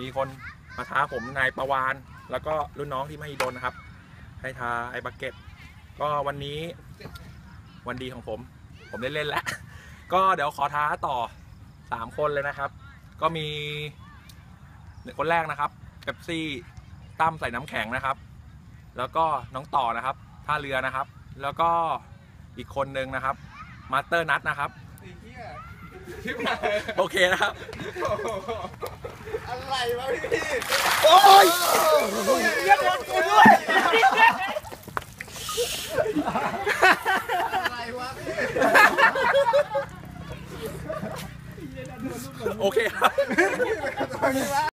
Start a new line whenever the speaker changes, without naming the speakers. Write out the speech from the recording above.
มีคนมาท้าผมนายประวานแล้วก็รุ่นน้องที่มหิดลนะครับให้ท้าไอ้บักเก็ตก็วันนี้วันดีของผมได้เล่นแล้วก็เดี๋ยวขอท้าต่อ3คนเลยนะครับก็มีคนแรกนะครับเป๊ปซี่ตั้มใส่น้ำแข็งนะครับแล้วก็น้องต่อนะครับท่าเรือนะครับแล้วก็อีกคนนึงนะครับมาสเตอร์นัทนะครับโอเคนะครับ
อะไรวะพี่
โอ้ยเรียกรถกูด้วย